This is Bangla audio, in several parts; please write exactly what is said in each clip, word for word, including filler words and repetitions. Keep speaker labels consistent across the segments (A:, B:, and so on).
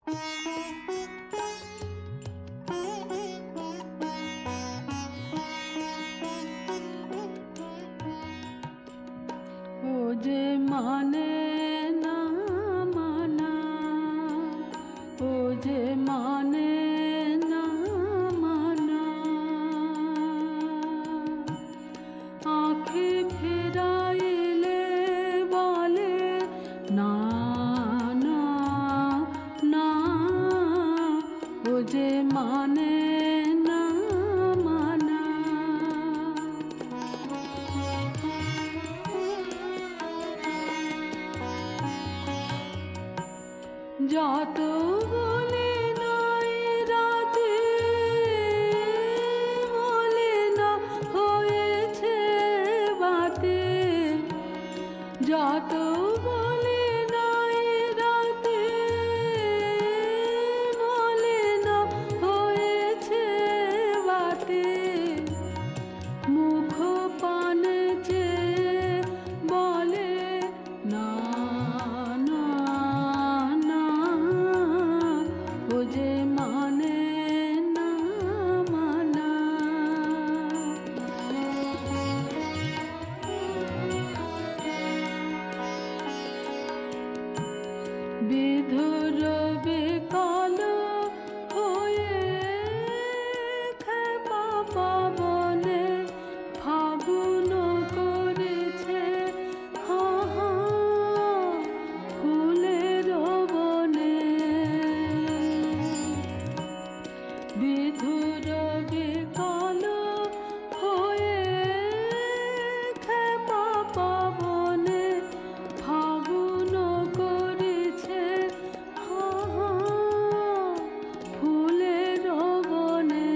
A: যে মানে না মানা, ও যে মানে না মানা, আঁখি ফেরাইলে বলে না না না, ও যে মানে না মানা। যত বলে নাই রাতে বলে না হয়েছে বাতে, যত বলে নাই রাতে বলে না হয়েছে বাতে, মুখ পানে চেয়ে বলে না না না, ও যে মানে না মানা। বিধুর বিকল হয়ে খেপা পবনে ফাগুন করেছে হা হা ফুলের বনে। বিধুর বিকল হয়ে খেপা পবনে ফাগুন করেছে হা হা ফুলের বনে।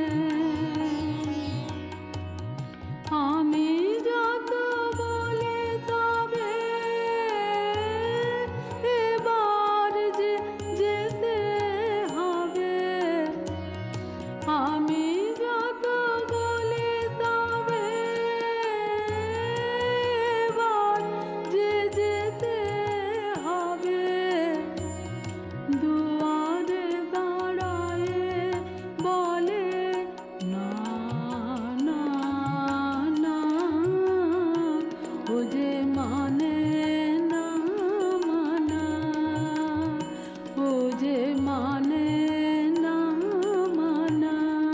A: আমি যত বলি তবে এবার যে যেতে হবে, আমি যত বলি তবে এবার যে যেতে হবে। দুয়ারে দাঁড়ায়ে বলে না না না, ও যে মানে না মানা, ও যে মানে না মানা।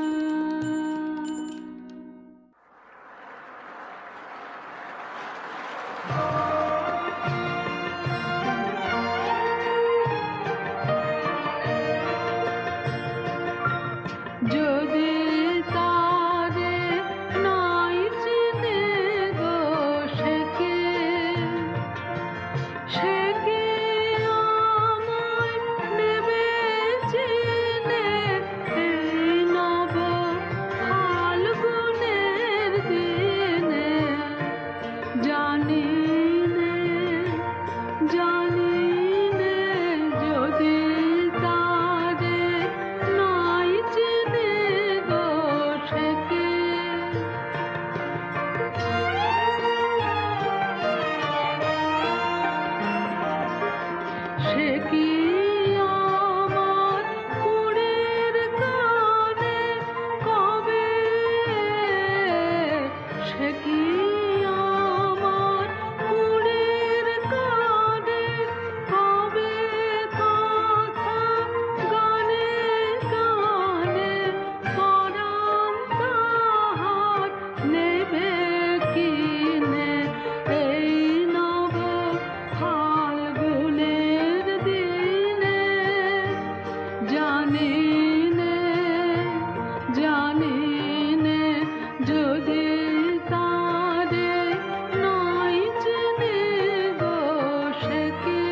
A: যদি তারে নাই চিনে গো সে কে, সে কে আমায় নেবে চিনে এই নব ফাল্গুনের দিনে। জানি নে জানি নে যদি তারে নাই চিনে গো সে কে, সে কি আমার কুড়ের কানে কবে, সে কি আমার কুড়ের কানে কবে কথা গানে গানে পরাণ তাহার নেবে কিনে এই নব ফাল্গুনের দিনে। জানি নে জানি নে যদি তারে নাই চিনে গো সে কে,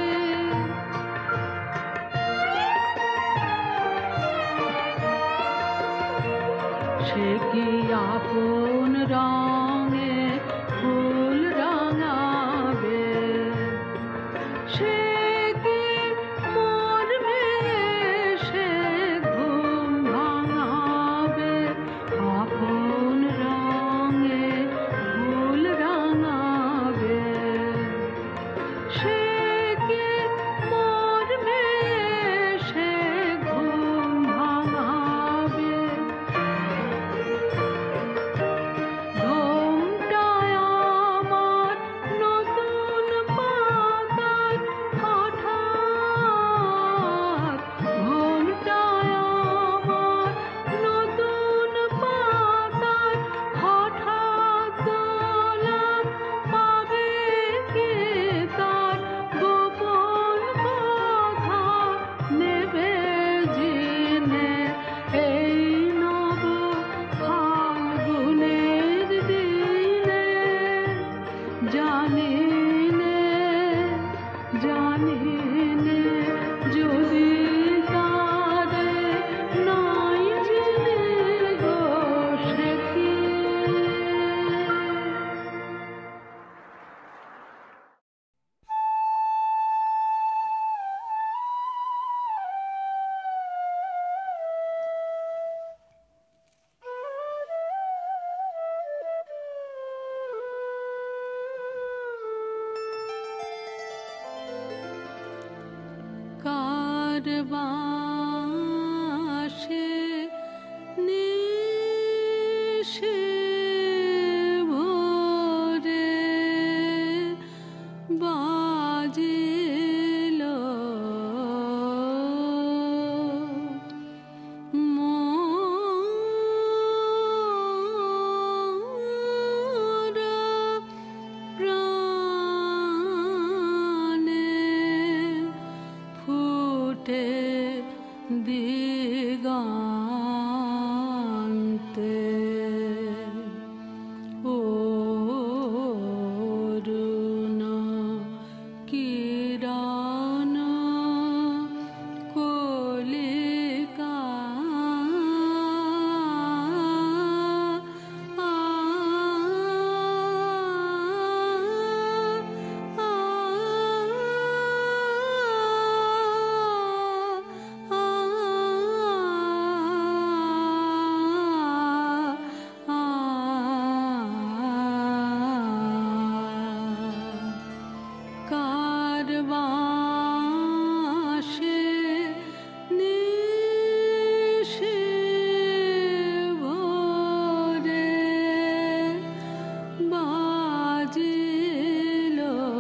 A: সে কি আপন রঙে ফুল রাঙাবে, সে কি মোর মেয়ে সে ঘুম ভাঙাবে। আপন রঙে ফুল রাঙাবে, সে কি মোর মেয়ে সে বাঁশে নিশি ভোরে বাজিল মোর প্রাণে ফুটে দিগন্তে অরুণ কিরণ কলিকা কারবাঁশে নিশি ভোরে বাজিল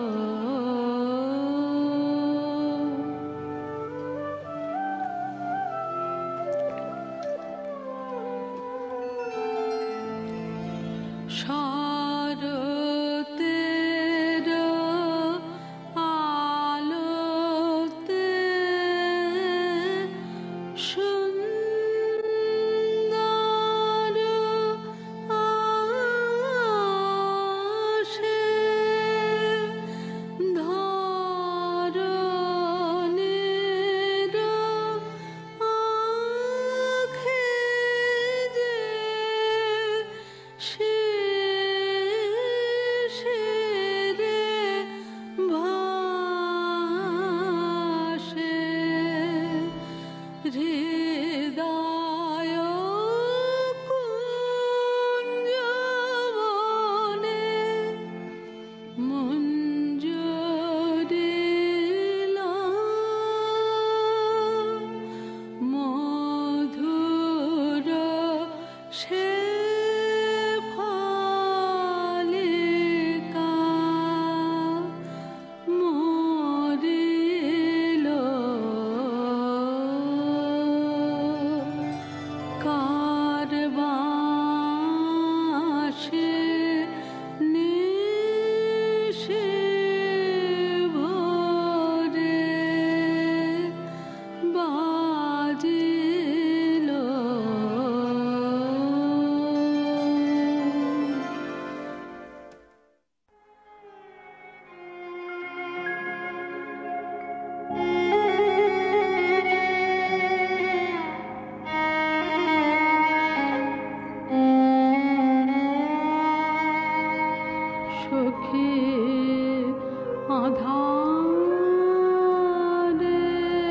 A: শরতের আলোতে সুন্দর আসে ধরণীর আঁখে যে শিশিরে ভাসে হৃদয় কুঞ্জবনে মঞ্জুরিল মধুর সে ফালিকা মরিল কারবাঁশে নিশি ভোরে বাজিল সখী আধারে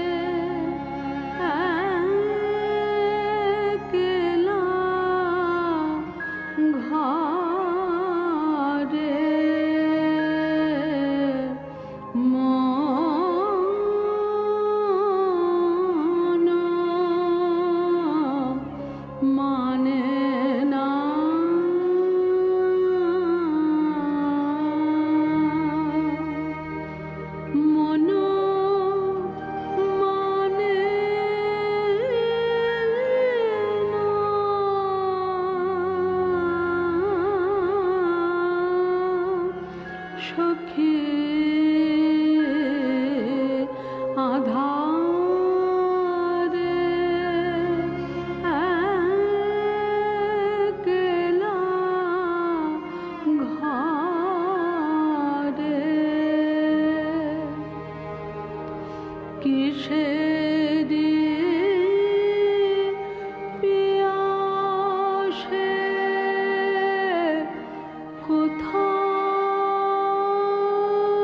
A: একলা ঘরে মন মানে না মন মানে না সখী আধারে একলা ঘরে কিসেরি পিয়াসে কোথায়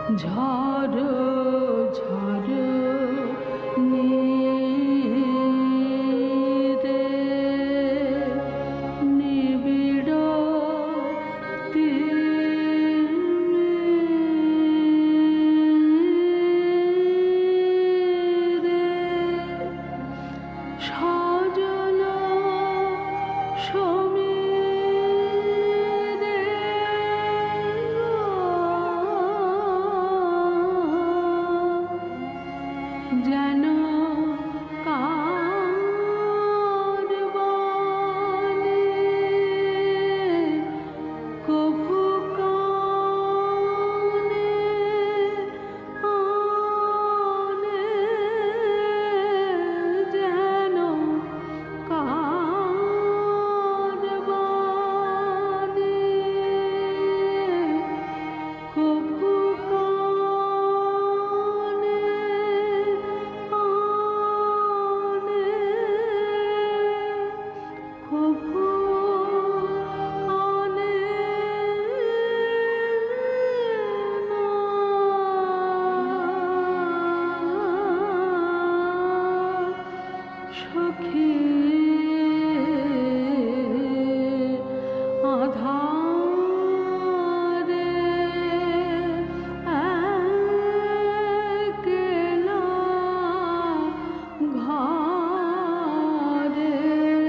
A: ঝড়ো ঝড়ো নীরে নিবিড় তীরে সজল সমীরে যেন কারবানে কভু কানে আনে যেন কারবানে কভু কানে আনে কভু আনে না সখী আধারে একলা ঘরে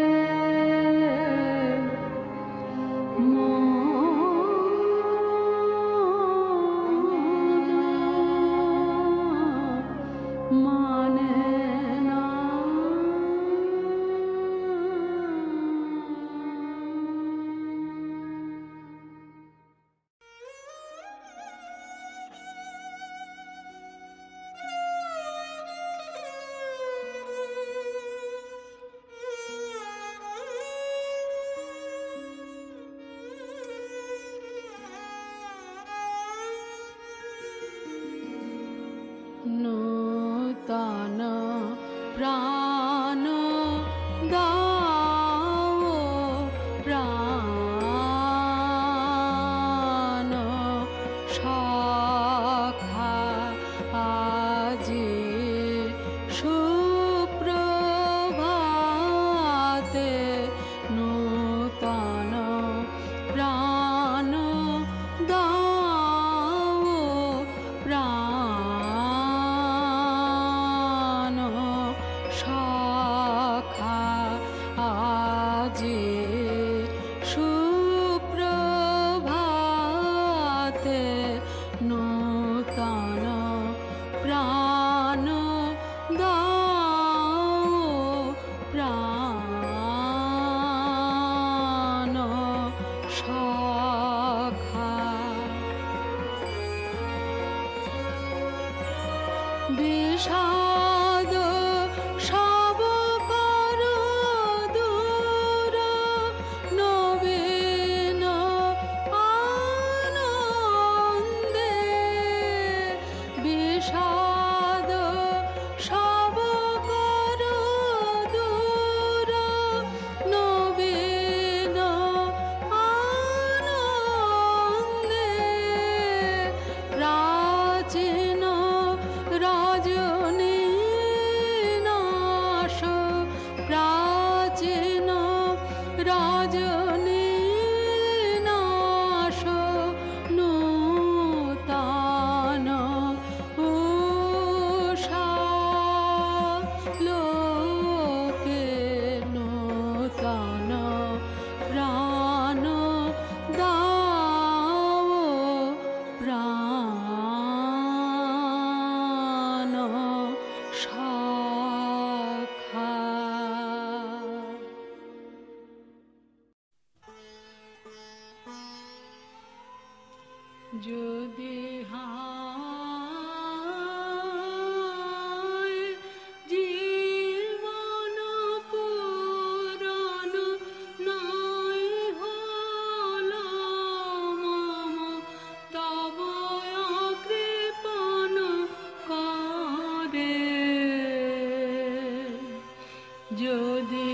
A: মন মানে না নূতন প্রাণ দাও প্রাণ সখা আজি সুপ্রভাতে নূতন প্রাণ দাও প্রাণ সখা আজি সুপ্রভাতে নূতন প্রাণ দাও প্রাণ সখা বিষাদ সব কর দূর নবীন আনন্দে বিষাদ সব কর দূর নবীন আনন্দে প্রাচীন রজনী নাশ প্রাচীন রজনী নাশ নূতন উষা লোকে নূতন প্রাণ দাও প্রাণ সখা যদি হায় জীবন পুরন নাই হল মম তব কৃপণ করে যদি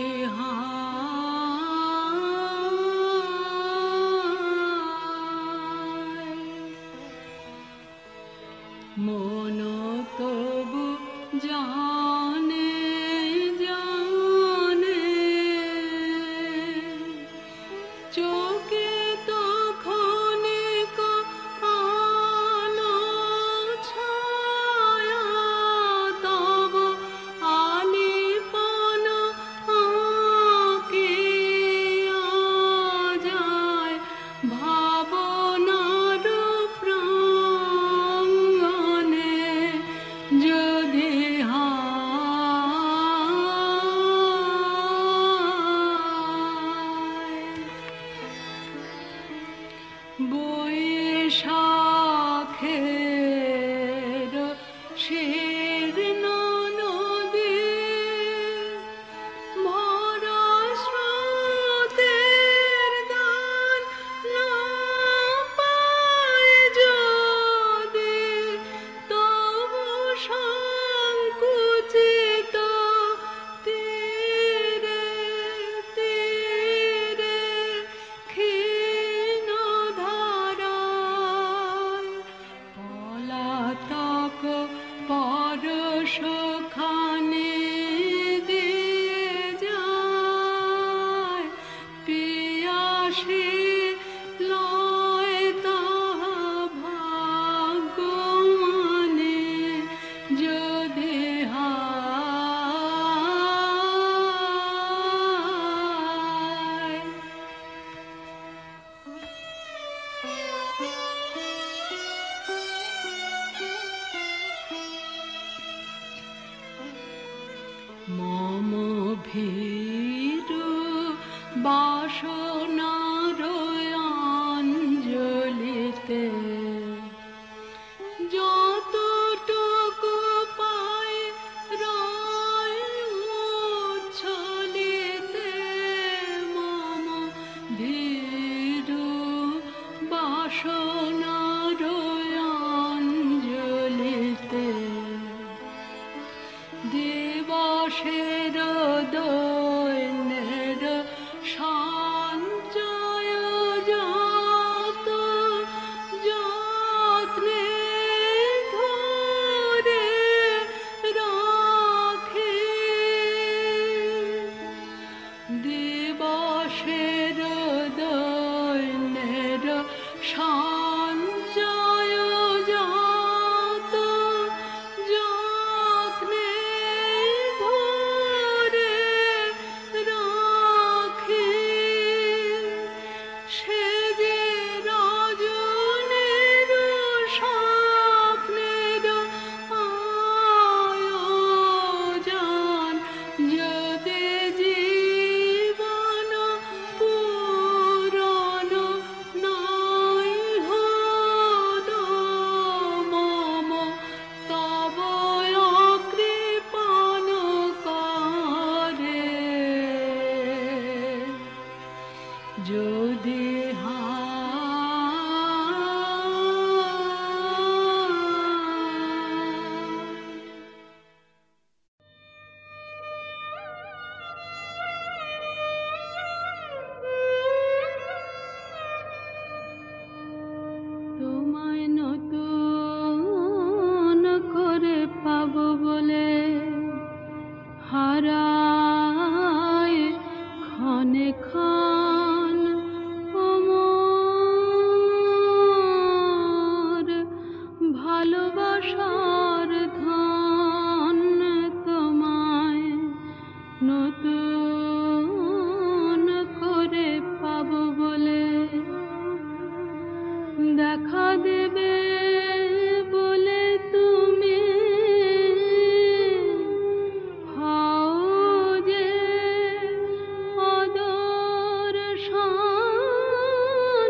A: হায় মন তবু জানে জানে চোখে তখন আলো ছায়া তব আলিপন আঁকে যায় ভাবনার প্রাঙ্গণে যদি বৈশাখের শীর্ণ নদী ভরা স্রোতের দান না পায় যদি তবু সংকুচিত তীরে তীরে ক্ষীণ ধারায় পলাতক পরশখানি দিয়ে যায় পিয়াসী লয় তাহা ভাগ্য মানে যদি হায় মম ভীরু বাসনার অঞ্জলিতে যতটুকু পাই রয় উচ্ছলিতে মম ভীরু বাসনার অঞ্জলিতে দিবসের দৈন্যের সঞ্চয় যত যত্নে ধরে রাখি দিবসের দৈন্যের সঞ্চয় যত যত্নে ধরে রাখি সে যে রজনীর স্বপ্নের আয়োজন যদি জীবন পূরণ নাই হলো মম তব অকৃপণ করে যদি তোমায় নতুন করে পাবো বলে হারায় ক্ষণে ক্ষণ অমর ভালোবাসার ধন তোমায় নতুন করে পাবো বলে দেখা দেবে বলে তুমি হও যে অদর্শন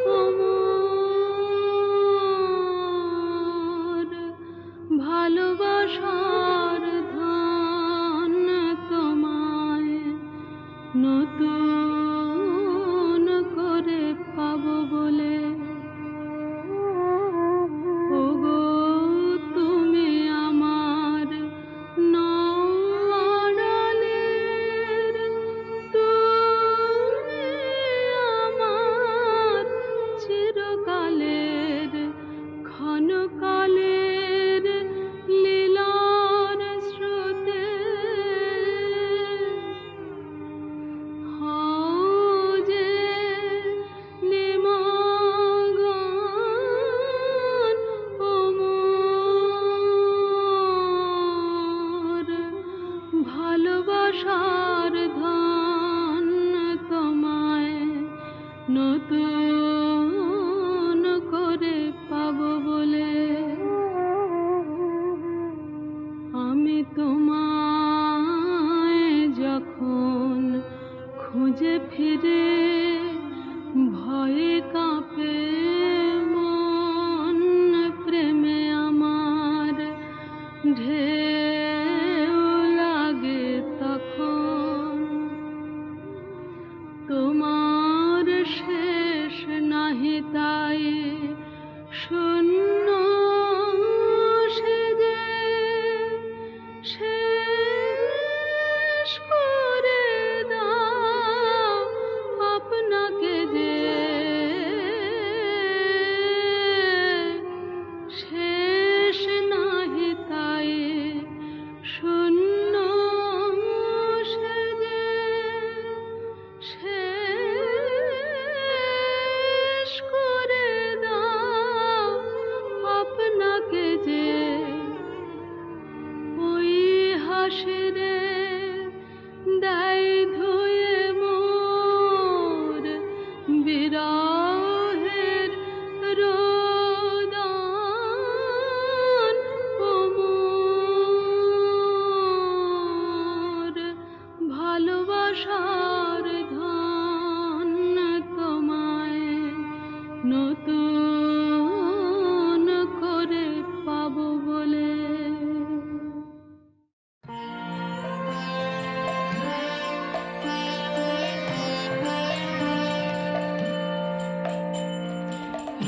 A: অমর ভালোবাসার ধন তোমায় নতুন করে পাবো বলে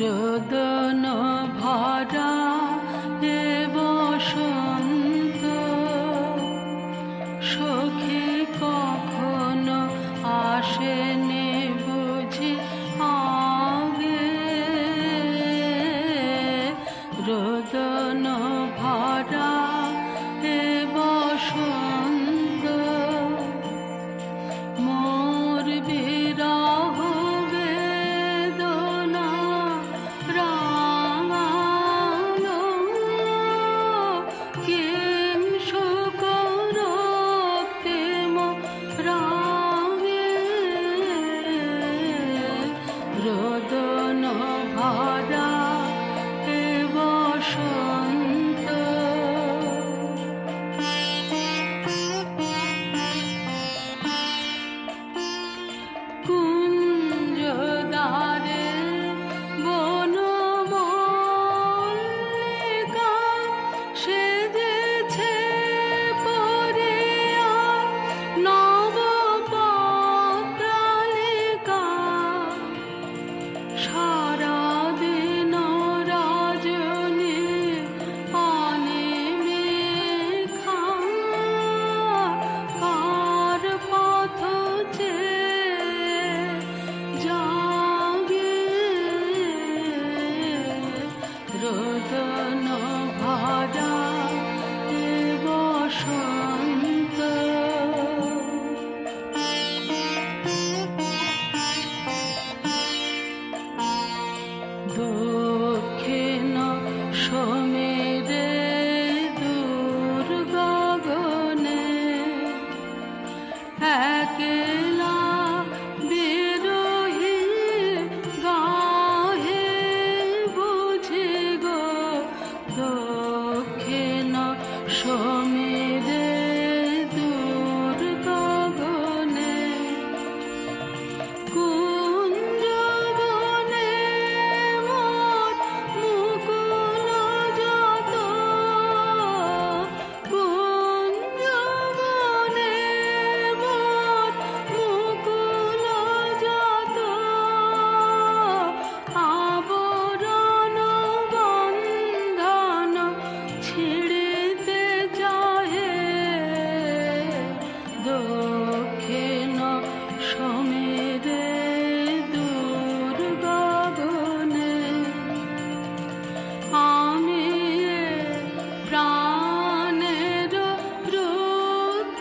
A: রোদন ভরা এ বসন্ত সখী কখনো আসেনি বুঝি আগে রোদন ভরা এ বসন্ত মোর বিরহ বেদনা রাঙালো কিং শোকরক্তে রাঙে রোদন ভরা এ বসন্ত কুঞ্জদ্বারে বনমল্লিকা সেজেছে পরিয়া নবপত্রালিকা সারাদিন রজনী অনিমেষা কার পথ চেয়ে জাগে রোদন ভরা এ বসন্ত দক্ষিণ সমীরে দূর গগনে একলা বিরোহী গাহে বুঝি গো দক্ষিণ সমীরে দূর গগনে কুঞ্জবনে মোর মুকুল যত কুঞ্জবনে মোর মুকুল যত আবরণ বন্ধন ছিঁড়িতে চাহে দক্ষিণ সমীরে দূর গগনে আমি এ প্রাণের রুদ্ধ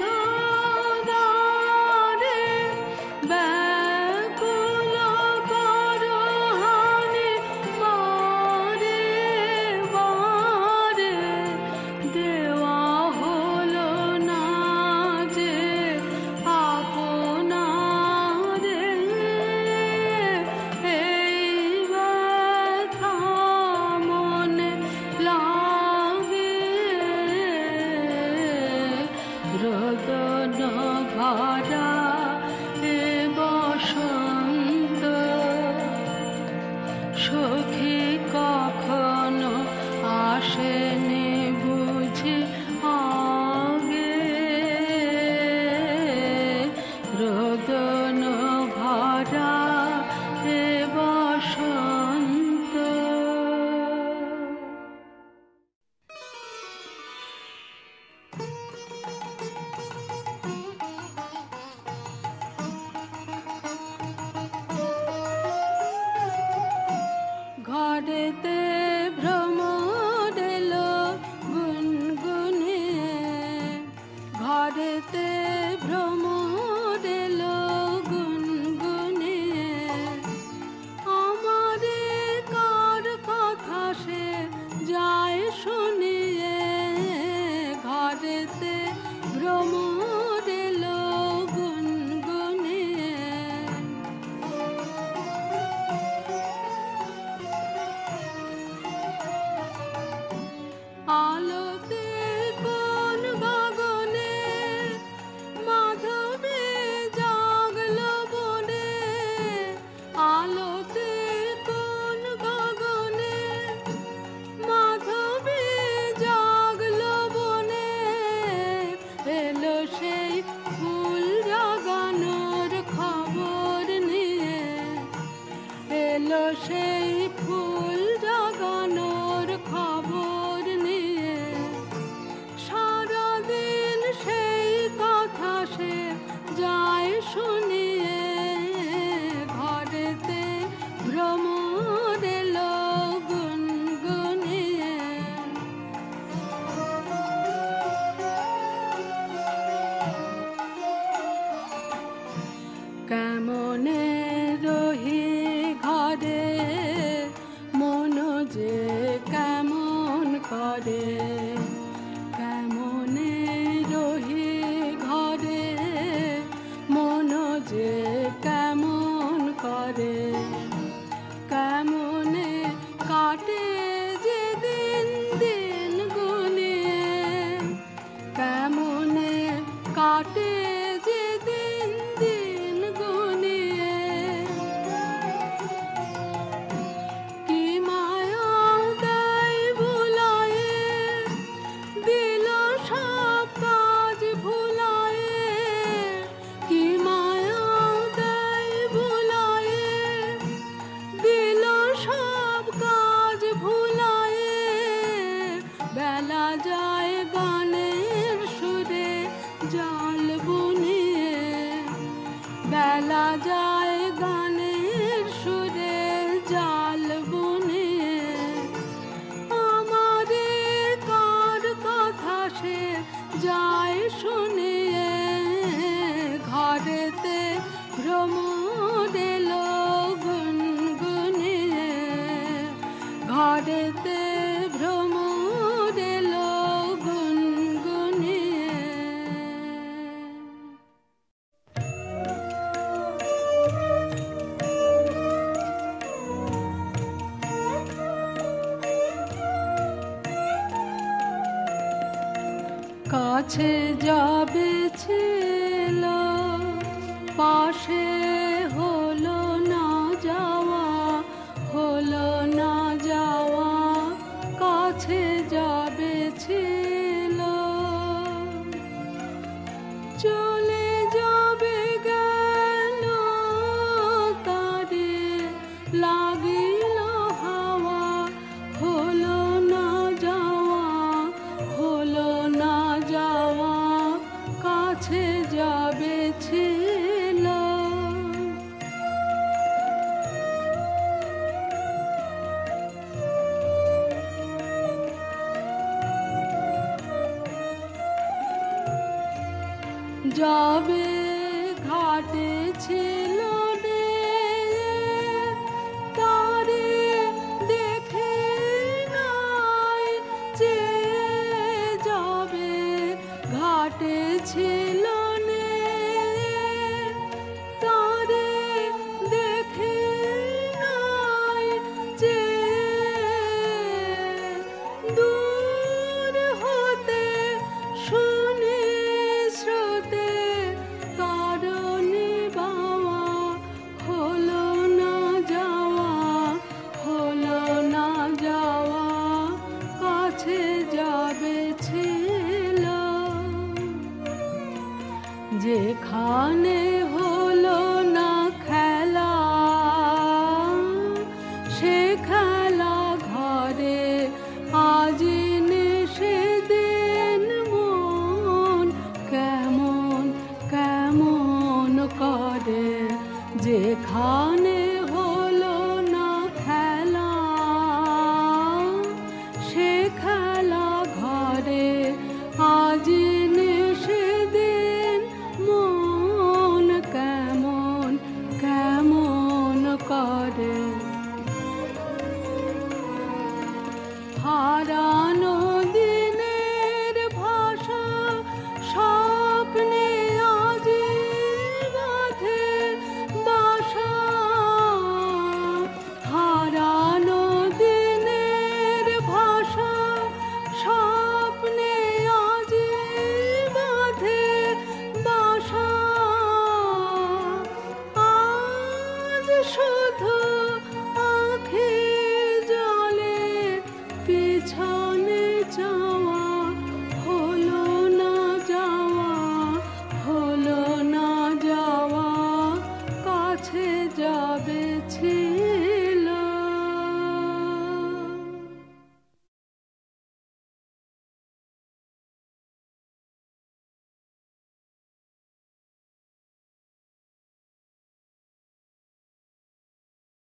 A: দ্বারে ব্যাকুল করহানি বারে বারে দেওয়া হলো না যে আপনারে এই ব্যথা মনে লাগে রোদন ভরা এ বসন্ত সখী কখনো আসেনি বুঝি আগে রোদন ভরা এ বসন্ত ঘরেতে ভ্রমর এলো গুনগুনিয়ে ঘরেতে ভ্রমর এলো গুনগুনিয়ে আমারে কার কথা সে যায় শুনিয়ে ঘরেতে ভ্রমর এলো গুনগুনিয়ে ঘরেতে ভ্রমর এলো গুনগুনিয়ে। কাছে যাবে ছিল, পাশে হলো না যাওয়া, হলো না যাওয়া, কাছে যাবে ছিল, চলে যাবে গেল তারে লাগিল হাওয়া, হলো না যাওয়া, হলো না যাওয়া, কাছে যাবে ছিল। যাবে ঘাটে ছিল রে, তারে দেখে নাই, চেয়ে যাবে ঘাটে ছিল নে, তারে দেখে নাই, চেয়ে দূর হতে শুনে স্রোতে কারণে বাওয়া, হলো না যাওয়া, হলো না যাওয়া, কাছে যাবে ছিল, যেখানে হলো না খেলা, সে খেলা ঘরে আজ সেদিন মন কেমন কেমন করে, যেখানে হলো না খেলা, সে খেলা ঘরে আজ সেদিন মন কেমন কেমন করে। হারানো দিনের ভাষা স্বপ্নে আজ বাঁধে বাসা, হারানো দিনের ভাষা স্বপ্নে আজ বাঁধে বাসা, আজ শুধু আঁখি জলে পিছা